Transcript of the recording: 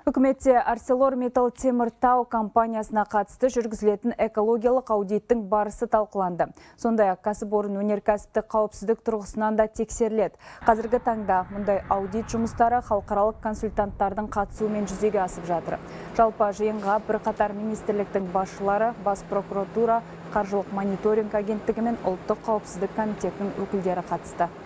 Үкіметте ArcelorMittal Теміртау компаниясына қатысты жүргізілетін экологиялық аудиттің барысы талқыланды. Сондай-ақ кәсіпорын өнеркәсіптік қауіпсіздік тұрғысынан да тексеріледі. Қазіргі таңда мұндай аудит жұмыстары халықаралық консультанттардың қатысуымен жүзеге асып жатыр. Жалпы жиынға бірқатар министрліктің басшылары, бас прокуратура, қаржылық мониторинг агенттігі мен ұлттық қауіпсіздік комитетінің өкілдері қатысты.